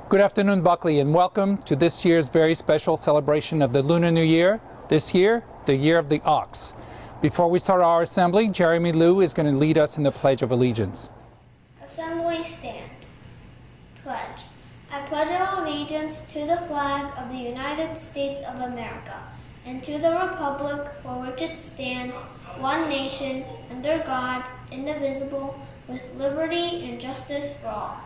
Good afternoon, Buckley, and welcome to this year's very special celebration of the Lunar New Year. This year, the Year of the Ox. Before we start our assembly, Jeremy Liu is going to lead us in the Pledge of Allegiance. Assembly stand. Pledge. I pledge allegiance to the flag of the United States of America and to the republic for which it stands, one nation, under God, indivisible, with liberty and justice for all.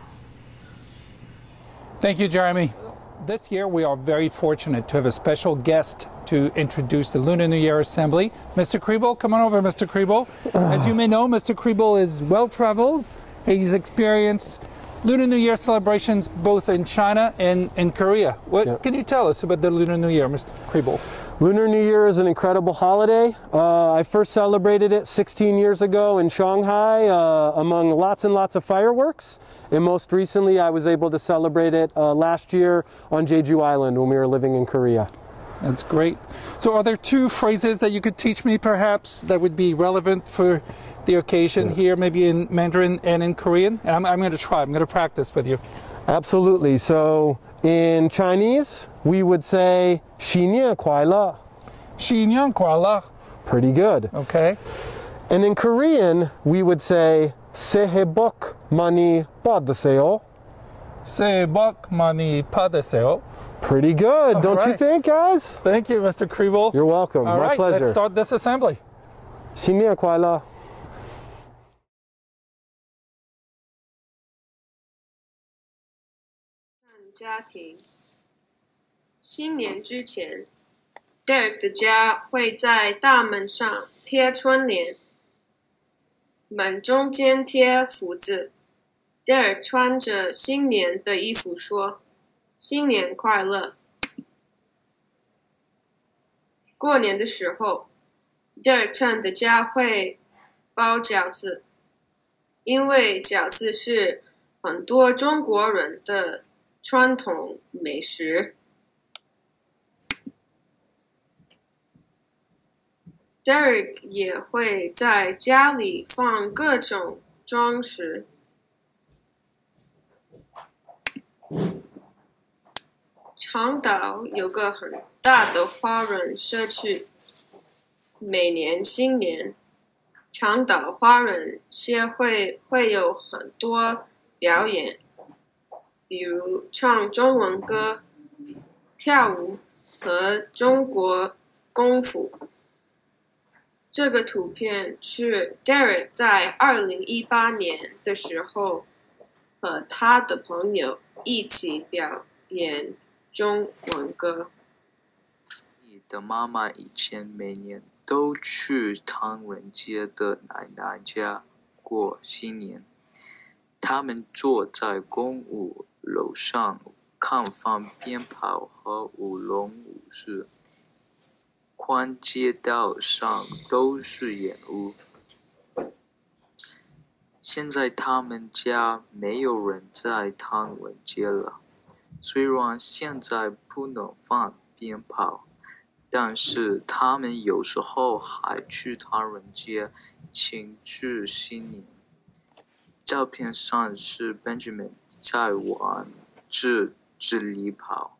Thank you, Jeremy. This year, we are very fortunate to have a special guest to introduce the Lunar New Year Assembly. Mr. Kriebel, come on over, Mr. Kriebel. As you may know, Mr. Kriebel is well-traveled. He's experienced Lunar New Year celebrations both in China and in Korea. What can you tell us about the Lunar New Year, Mr. Kriebel? Lunar New Year is an incredible holiday. I first celebrated it 16 years ago in Shanghai among lots and lots of fireworks. And most recently, I was able to celebrate it last year on Jeju Island when we were living in Korea. That's great. So are there two phrases that you could teach me, perhaps, that would be relevant for the occasion here, maybe in Mandarin and in Korean? And I'm going to try. I'm going to practice with you. Absolutely. So in Chinese, we would say 新年快乐. 新年快乐. Pretty good. Okay. And in Korean, we would say 새해 복 많이 받으세요. 새해 복 많이 받으세요. Pretty good, don't you think, guys? Thank you, Mr. Kriebel. You're welcome. All My right, pleasure. let's start this assembly. 新年快乐. Jia庭 新年之前 Derek 的家会在大门上贴春联，门中间贴福字。Derek 穿着新年的衣服说：“新年快乐。”过年的时候 ，Derek 唱的家会包饺子，因为饺子是很多中国人的传统美食。Derek 也会在家里放各种装饰。长岛有个很大的华人社区，每年新年，长岛华人协会会有很多表演，比如唱中文歌、跳舞和中国功夫。这个图片是 Derek 在2018年的时候和他的朋友一起表演中文歌。 你的妈妈以前每年都去唐人街的奶奶家过新年，他们坐在公寓楼上看放鞭炮和舞龙舞狮，宽街道上都是烟雾。现在他们家没有人在唐人街了，虽然现在不能放鞭炮，但是他们有时候还去唐人街庆祝新年。照片上是 Benjamin 在玩直立跑。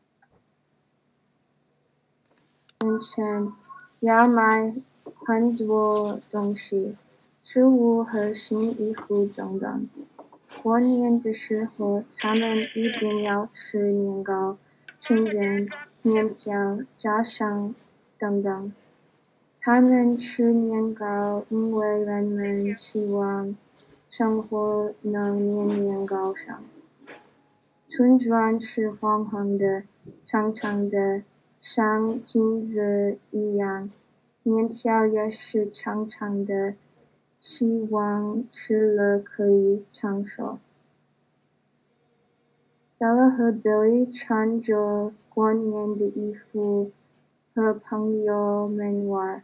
要买很多东西，食物和新衣服等等。过年的时候，他们一定要吃年糕、春卷、面条、炸香等等。他们吃年糕，因为人们希望生活能年年高升。春卷是黄黄的、长长的，像金子一样，面条也是长长的，希望吃了可以长寿。Bella 和 Billy 穿着过年的衣服和朋友们玩。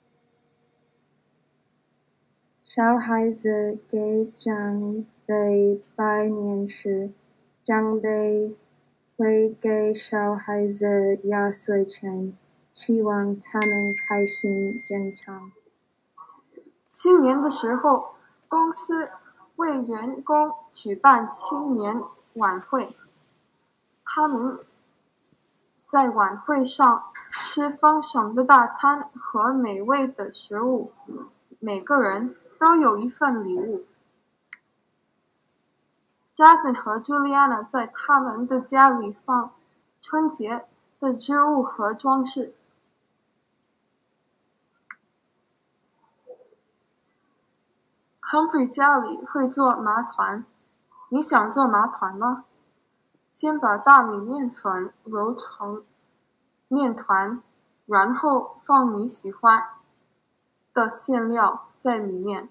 小孩子给长辈拜年时，长辈会给小孩子压岁钱，希望他们开心健康。 新年的时候，公司为员工举办新年晚会， 他们在晚会上吃丰盛的大餐和美味的食物，每个人都有一份礼物。Jasmine 和 Juliana 在他们的家里放春节的植物和装饰。Humphrey 家里会做麻团，你想做麻团吗？先把大米面粉揉成面团，然后放你喜欢的馅料在里面，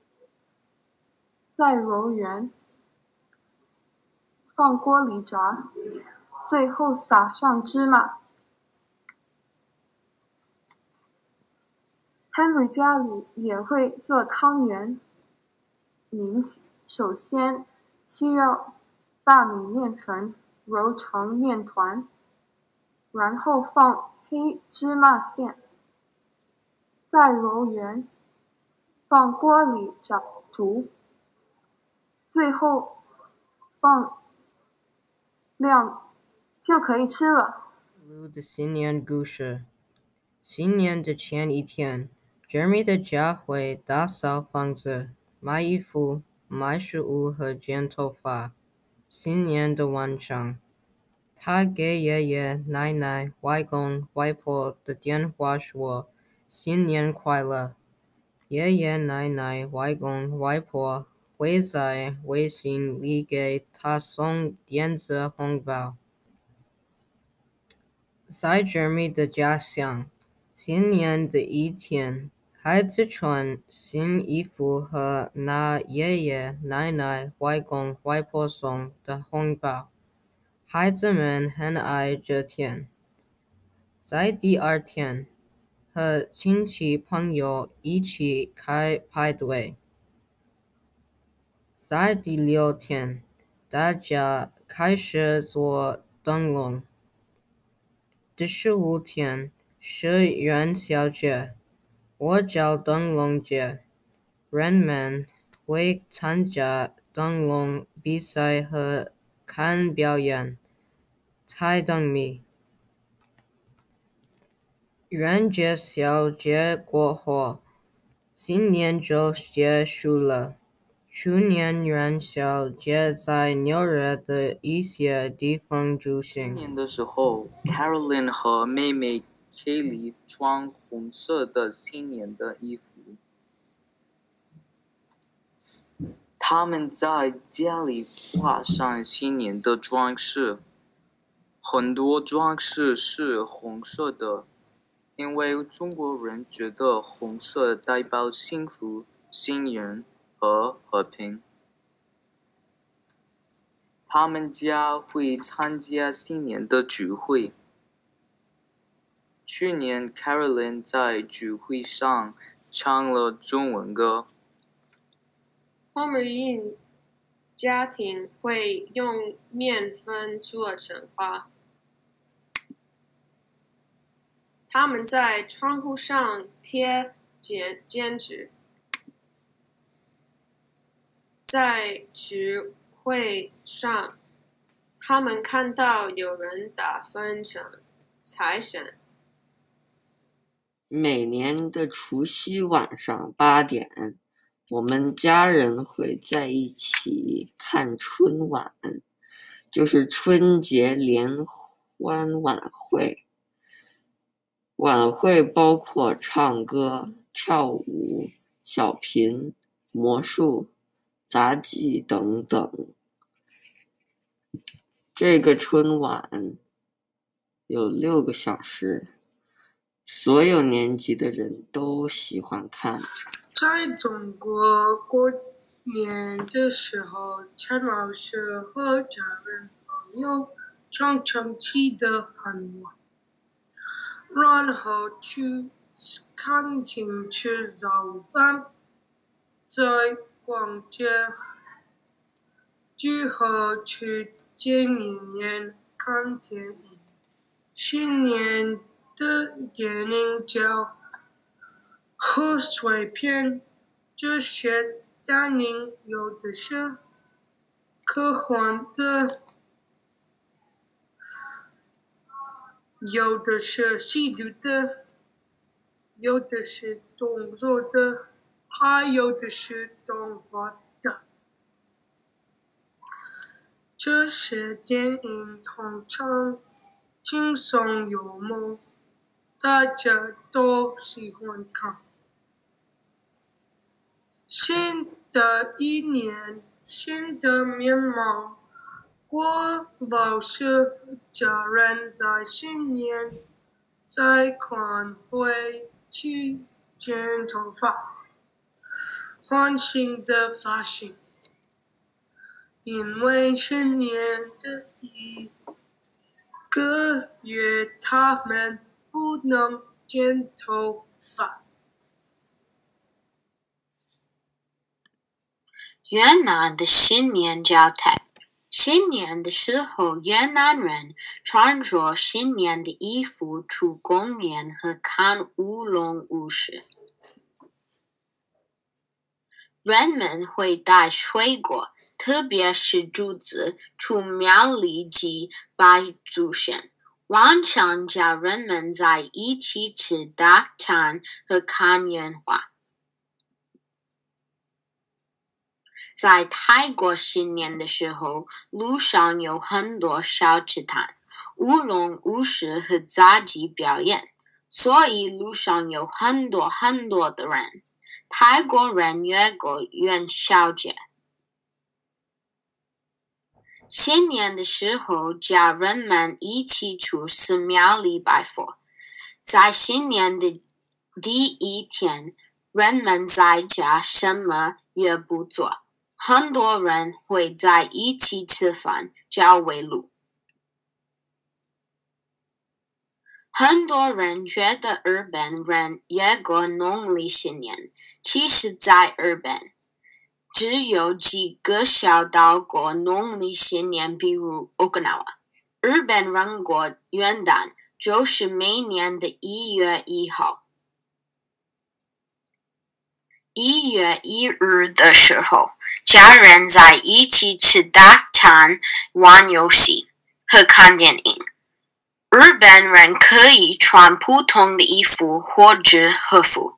再揉圆，放锅里炸，最后撒上芝麻。Henry 家里也会做汤圆，您首先需要大米面粉揉成面团，然后放黑芝麻馅，再揉圆，放锅里煮，最后放亮就可以吃了。 录的新年故事。新年的前一天 ，Jeremy 的家会打扫房子、买衣服、买食物和剪头发。新年的晚上，他给爷爷奶奶、外公外婆的电话说新年快乐。爷爷奶奶、外公外婆会在微信里给他送电子红包。在 Jeremy 的家乡，新年的一天，孩子穿新衣服和拿爷爷奶奶、外公外婆送的红包。孩子们很爱这天。在第二天，和亲戚朋友一起开派对。在第六天，大家开始做灯笼。第15天是元宵节，我叫灯笼节。人们会参加灯笼比赛和看表演，猜灯谜。元宵节过后，新年就结束了。去年元宵节在纽约的一些地方举行。 新年的时候 ，Carolyn 和妹妹 Kaylee 穿红色的新年的衣服。他们在家里挂上新年的装饰，很多装饰是红色的，因为中国人觉得红色代表幸福、信任和和平。他们家会参加新年的聚会。去年 Carolyn 在聚会上唱了中文歌。 Homer 家庭会用面粉做成花。他们在窗户上贴剪纸。在聚会上，他们看到有人打分成财神。 每年的除夕晚上8点，我们家人会在一起看春晚，就是春节联欢晚会。晚会包括唱歌、跳舞、小品、魔术、杂技等等。这个春晚有6个小时，所有年纪的人都喜欢看。 在中国过年的时候，陈老师和家人朋友常常起得很晚，然后去餐厅吃早饭，在逛街，之后去电影院看电影。新年的电影叫贺岁片，这些电影有的是科幻的、 有的是细读的，有的是动作的，还有的是动画的。这些电影通常轻松幽默，大家都喜欢看。新的一年，新的面貌。我老师和家人在新年在看会去剪头发，换新的发型，因为新年的一个月他们不能剪头发。 越南的新年交代。新年的时候，越南人穿着新年的衣服出公园和看舞龙舞狮。人们会带水果，特别是竹子，出庙里祭拜祖先。晚上家人们在一起吃大餐和看烟花。在泰国新年的时候，路上有很多小吃摊、舞龙舞狮和杂技表演，所以路上有很多的人。泰国人越过元宵节。新年的时候，家人们一起去寺庙里拜佛。在新年的第一天，人们在家什么也不做。很多人会在一起吃饭，叫围炉。很多人觉得日本人越过农历新年，其实在日本，只有几个小岛过农历新年，比如 Okinawa。日本人过元旦，就是每年的1月1号。1月1日的时候，家人在一起吃大餐、玩游戏和看电影。日本人可以穿普通的衣服或者和服。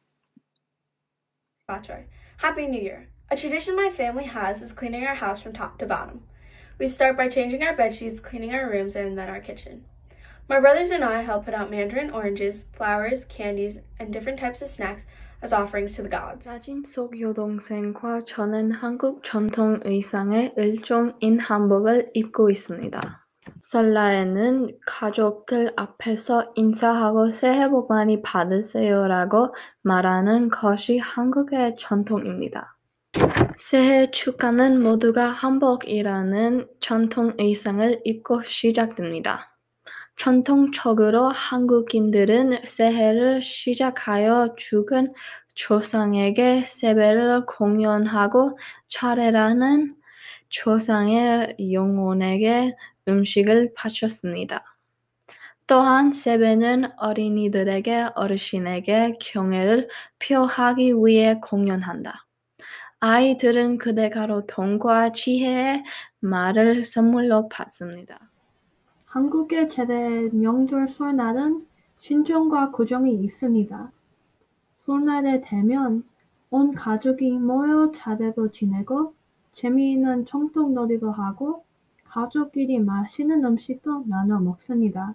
Happy New Year! A tradition my family has is cleaning our house from top to bottom. We start by changing our bedsheets, cleaning our rooms, and then our kitchen. My brothers and I help put out mandarin oranges, flowers, candies, and different types of snacks as offerings to the gods. 사진 속 여동생과 저는 한국 전통 의상의 일종인 한복을 입고 있습니다. 설날에는 가족들 앞에서 인사하고 새해 복 많이 받으세요라고 말하는 것이 한국의 전통입니다. 새해 축하는 모두가 한복이라는 전통 의상을 입고 시작됩니다. 전통적으로 한국인들은 새해를 시작하여 죽은 조상에게 세배를 공연하고 차례라는 조상의 영혼에게 음식을 바쳤습니다. 또한 세배는 어린이들에게 어르신에게 경애를 표하기 위해 공연한다. 아이들은 그대가로 돈과 지혜의 말을 선물로 받습니다. 한국의 최대 명절 설날은 신정과 구정이 있습니다. 설날에 되면 온 가족이 모여 차례도 지내고 재미있는 청동놀이도 하고 가족끼리 맛있는 음식도 나눠 먹습니다.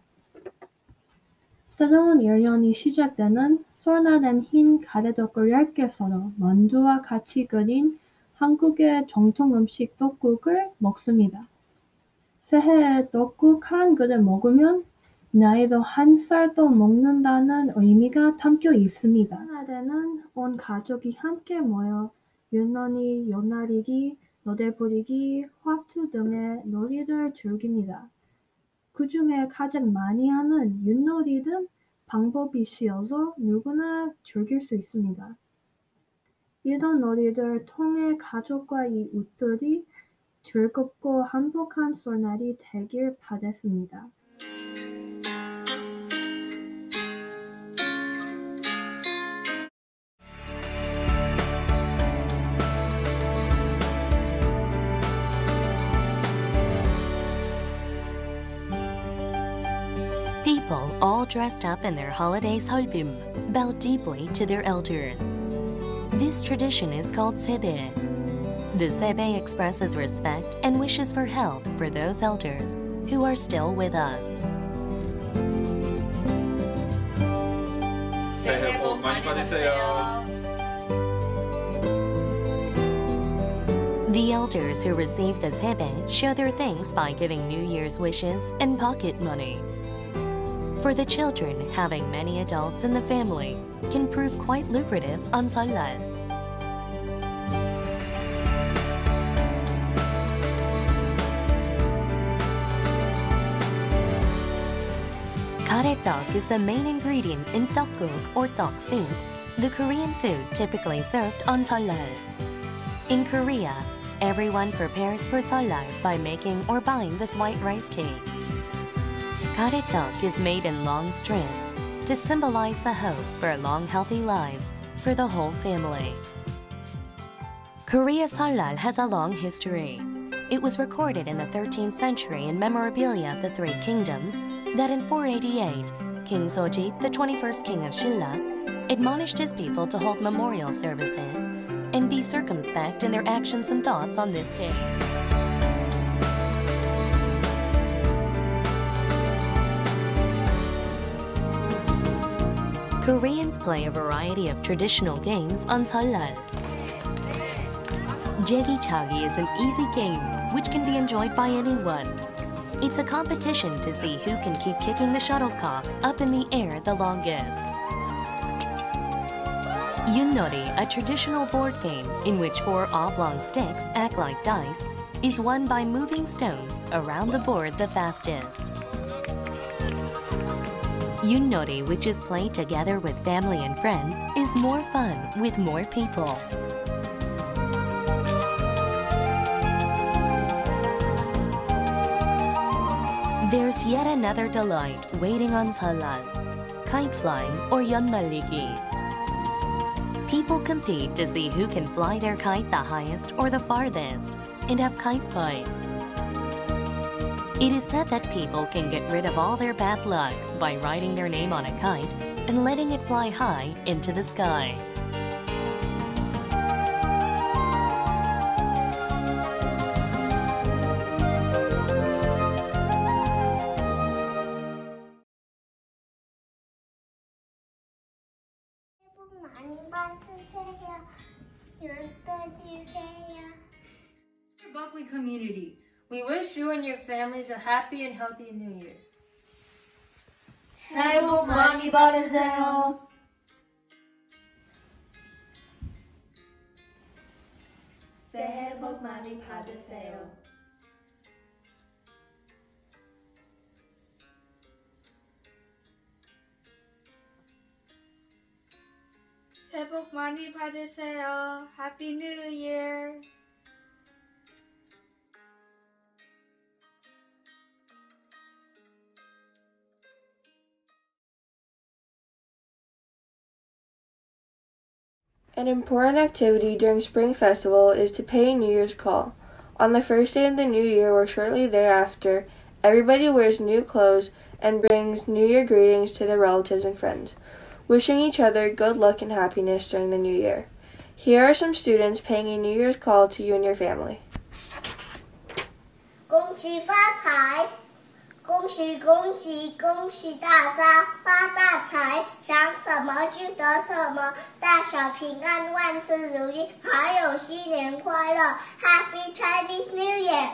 새로운 1년이 시작되는 설날엔 흰 가래떡을 얇게 썰어 만두와 같이 끓인 한국의 정통 음식 떡국을 먹습니다. 새해에 떡국 한 그릇 먹으면 나이도 한 살 더 먹는다는 의미가 담겨 있습니다. 설날에는 온 가족이 함께 모여 윷놀이, 연날리기, 너대 부리기, 화투 등의 놀이를 즐깁니다. 그 중에 가장 많이 하는 윷놀이는 방법이 쉬워서 누구나 즐길 수 있습니다. 이런 놀이를 통해 가족과 이웃들이 즐겁고 행복한 설날이 되길 바랬습니다. people, all dressed up in their holiday 설빔, bow deeply to their elders. This tradition is called 세배. The 세배 expresses respect and wishes for health for those elders who are still with us. 새해 복 많이 받으세요. The elders who receive the 세배 show their thanks by giving New Year's wishes and pocket money. For the children, having many adults in the family can prove quite lucrative on 설날. Kare떡 is the main ingredient in 떡국 or 떡 soup, the Korean food typically served on 설날. In Korea, everyone prepares for 설날 by making or buying this white rice cake. Kare떡 is made in long strips to symbolize the hope for long, healthy lives for the whole family. Korea's 설날 has a long history. It was recorded in the 13th century in memorabilia of the Three Kingdoms that in 488, King Sojit, the 21st king of Shilla, admonished his people to hold memorial services and be circumspect in their actions and thoughts on this day. Koreans play a variety of traditional games on 설날. 제기차기 is an easy game which can be enjoyed by anyone. It's a competition to see who can keep kicking the shuttlecock up in the air the longest. Yunnori, a traditional board game in which 4 oblong sticks act like dice, is won by moving stones around the board the fastest. Yunnori, which is played together with family and friends, is more fun with more people. There's yet another delight waiting on 설날, kite flying or 연날리기. People compete to see who can fly their kite the highest or the farthest and have kite fights. It is said that people can get rid of all their bad luck by writing their name on a kite and letting it fly high into the sky. Buckley community, we wish you and your families a happy and healthy New Year. 새해 복 많이 받으세요. 새해 복 많이 받으세요. 새해 복 많이 받으세요. Happy New Year. An important activity during Spring Festival is to pay a New Year's call. On the first day of the new year or shortly thereafter, everybody wears new clothes and brings New Year greetings to their relatives and friends, wishing each other good luck and happiness during the new year. Here are some students paying a New Year's call to you and your family. 恭喜发财，恭喜恭喜恭喜大家发大财，想什么就得什么，大小平安，万事如意，还有新年快乐 ，Happy Chinese New Year！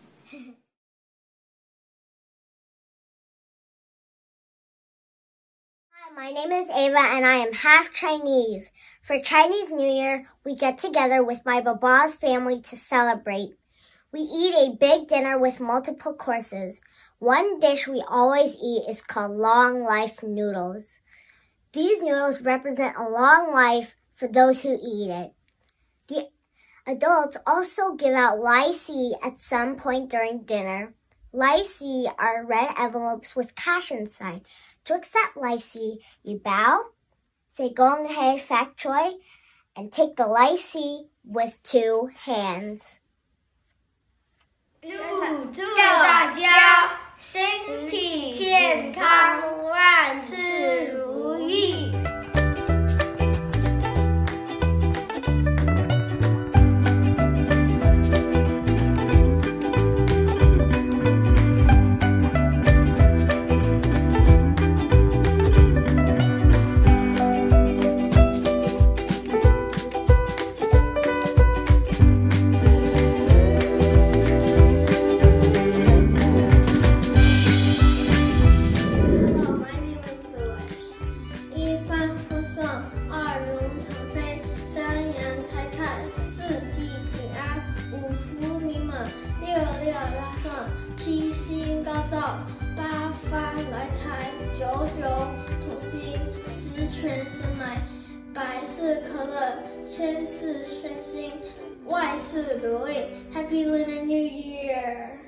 Hi, my name is Ava and I am half Chinese. For Chinese New Year, we get together with my baba's family to celebrate. We eat a big dinner with multiple courses. One dish we always eat is called long life noodles. These noodles represent a long life for those who eat it. The adults also give out lai si at some point during dinner. Lai si are red envelopes with cash inside. To accept lai si, you bow, say gong hei fat choi, and take the lai si with 2 hands. 祝大家身体健康，万事如意。Happy Lunar New Year!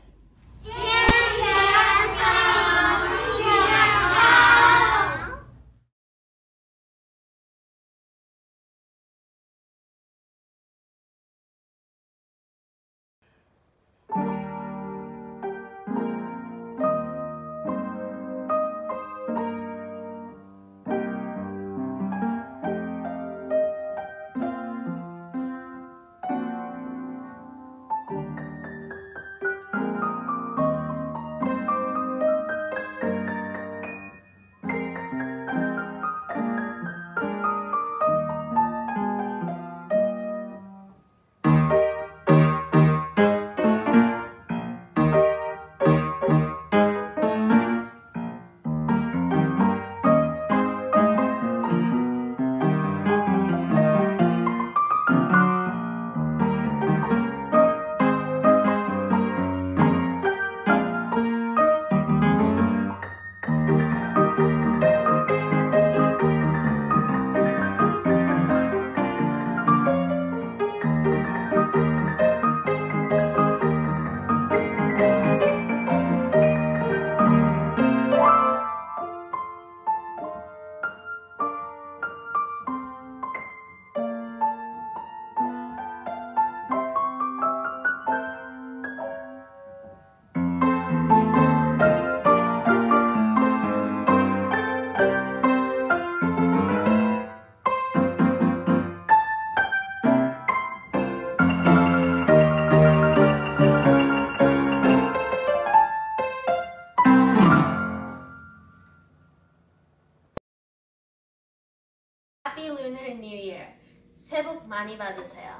Happy Lunar New Year. 새해 복 많이 받으세요.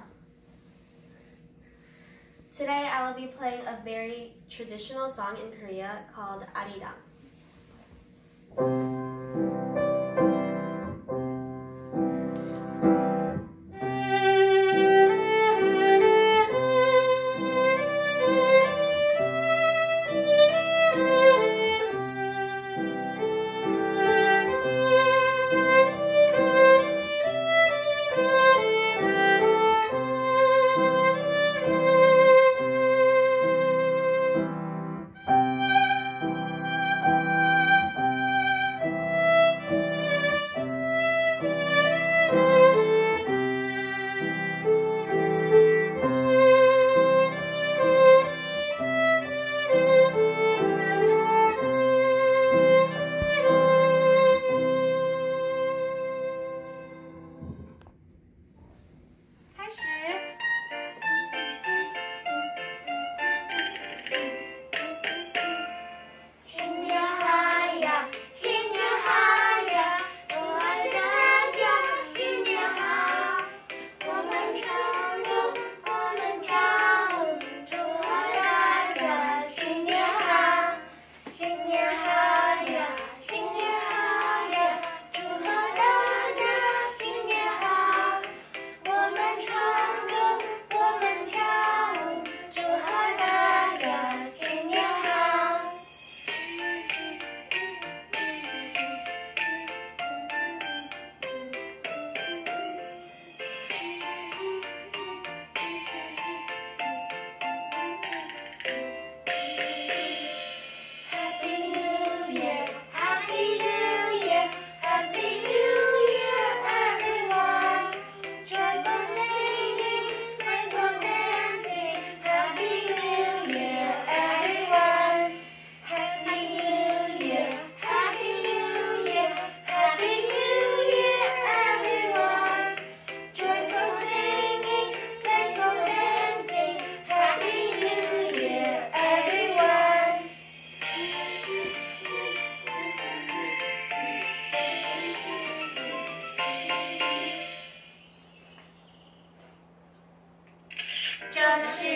Today I will be playing a very traditional song in Korea called Aridang.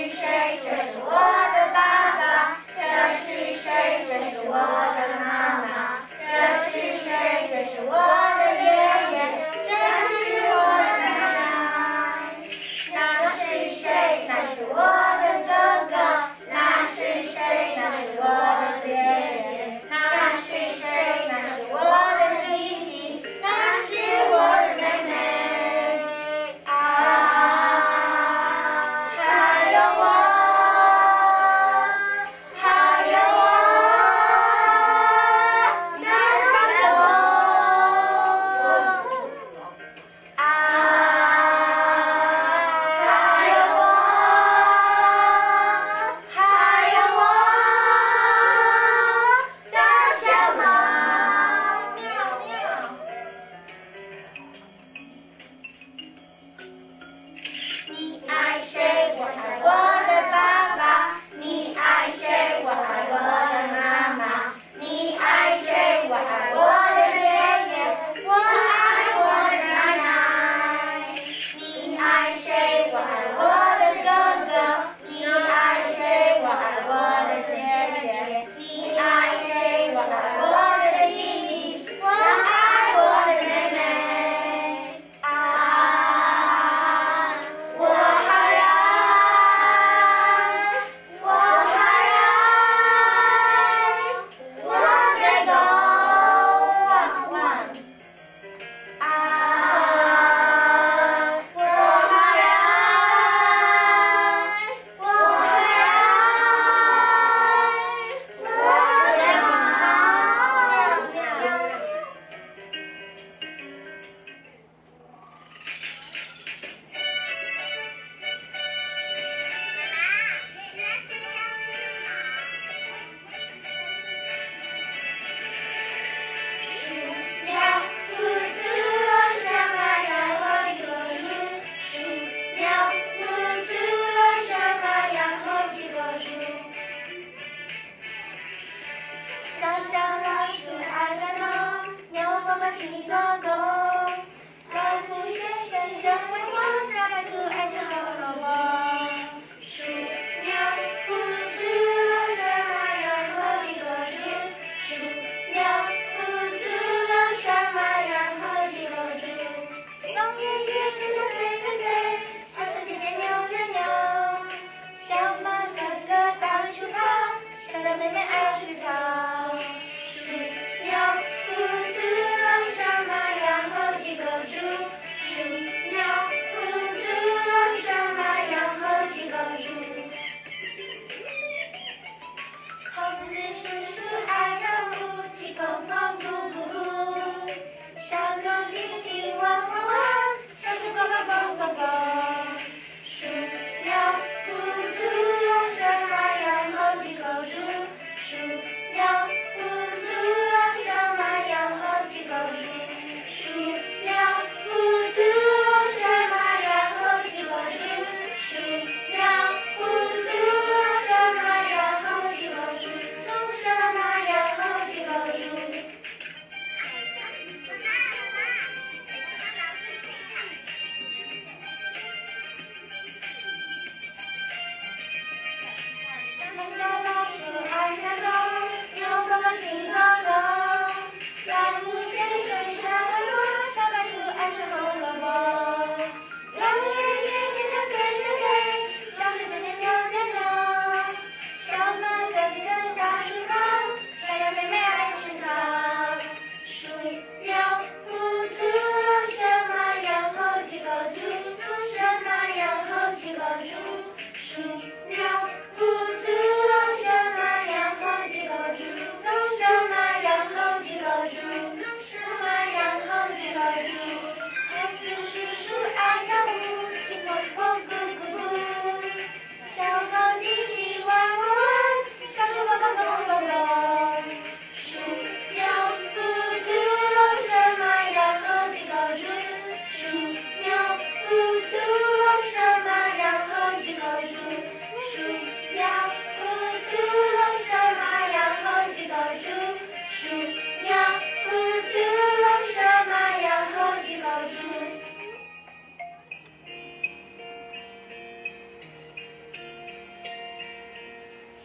是谁？这是我的爸爸。这是谁？这是我的妈妈。这是谁？这是我的爷爷。这是我的奶奶。那是谁？那是我的哥哥。那是谁？那是我的姐姐。那是谁？那是我的弟弟。那是我的妹妹。还有我，还有我。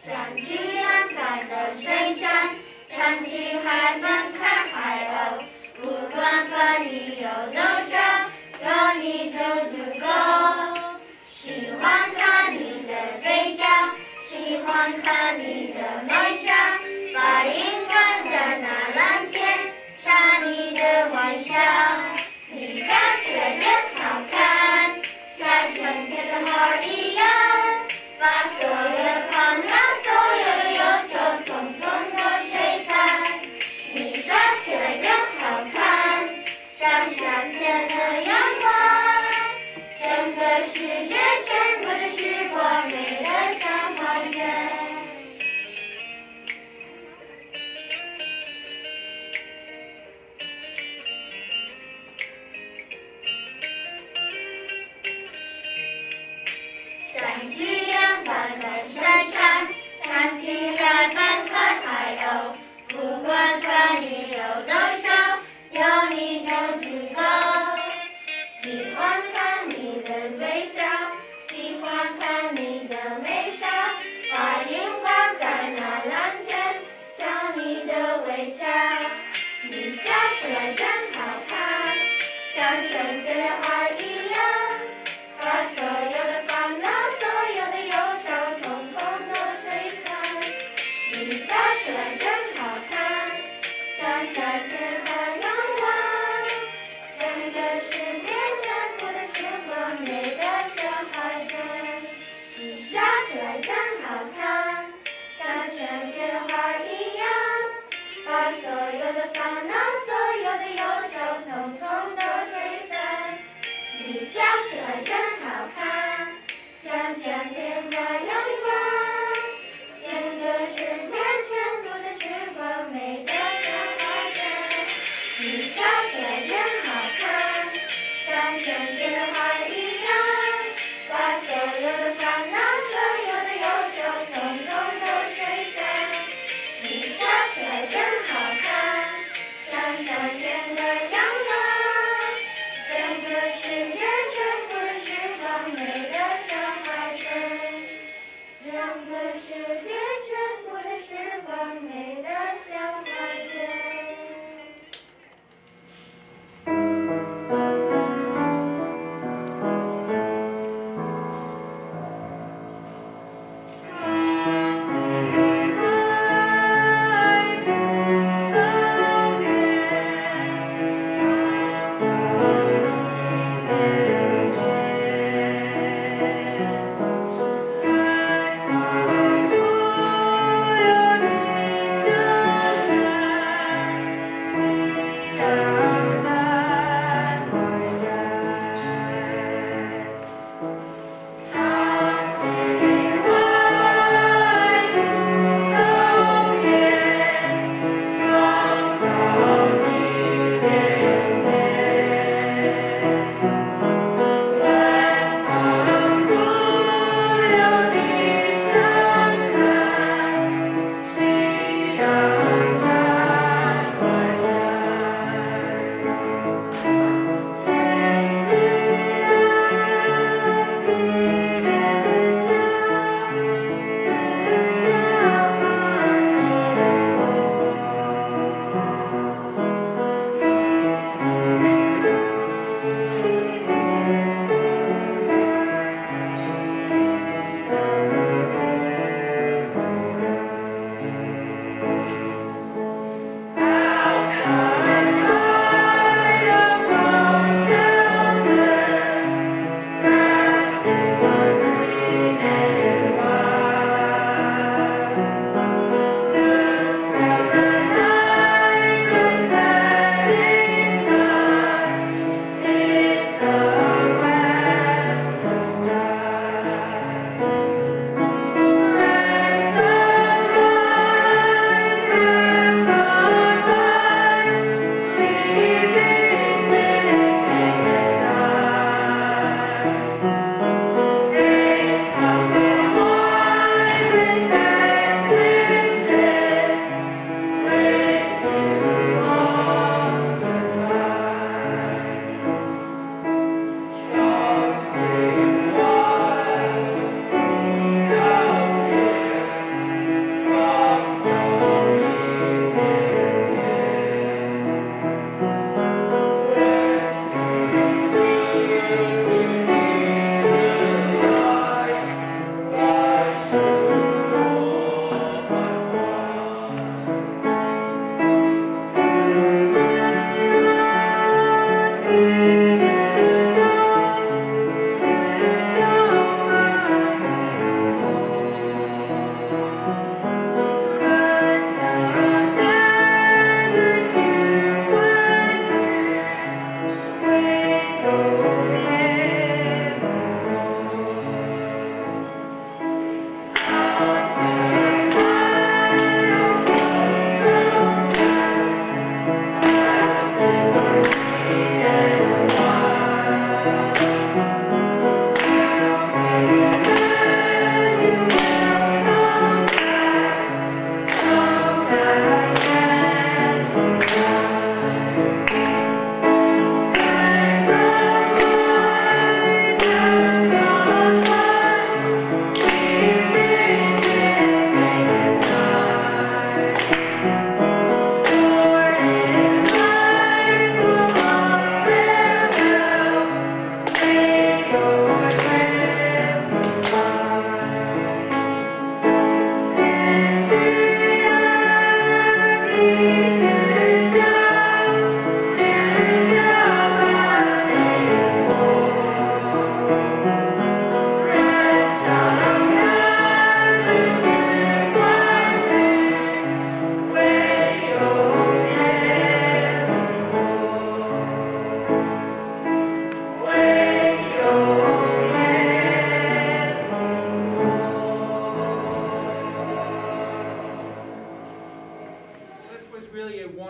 想去远方的深山，想去海边看海鸥。不管风雨有多少，有你就足够。喜欢看你的嘴笑，喜欢看你的微笑，把荧光在那蓝天，傻你的玩笑。你笑起来真好看，像春天的花一样，把所有的烦恼，所有的忧愁，统统都吹散。你笑起来真好看，像夏天的阳光，整个世界全部的时光美得像花园。想去远方的深山，想去海边看海鸥。不管风雨有多少，有你就足够。喜欢看你的嘴角，喜欢看你的微笑，把荧光在那蓝天，像你的微笑。你笑起来真好看，像春天的花一样，把所有的烦恼，所有的忧愁，统统都吹散。你笑起来真好看，像夏天的阳光，整个世界全部的时光美得像花园。你笑起来真好看，像春天的花一样，把所有的烦恼，所有的忧愁，统统都吹散。你笑起来真好看，像夏天的阳光，整个世界全部的时光美得像花园。你笑起来真好看，像春天的花一样，把所有的烦恼，所有的忧愁，统统都吹散。你笑起来真好看，像夏天的阳光，整个世界全部的时光美得像花园。整个世界全部的时光美得像花园。 有你就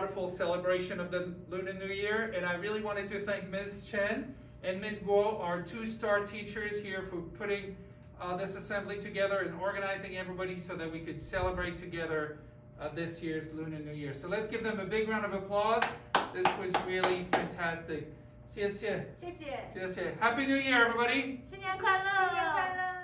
wonderful celebration of the Lunar New Year, and I really wanted to thank Ms. Chen and Ms. Guo, our two-star teachers here, for putting this assembly together and organizing everybody so that we could celebrate together this year's Lunar New Year. So let's give them a big round of applause. This was really fantastic. 谢谢。谢谢。谢谢。Happy New Year, everybody. 新年快乐！新年快乐！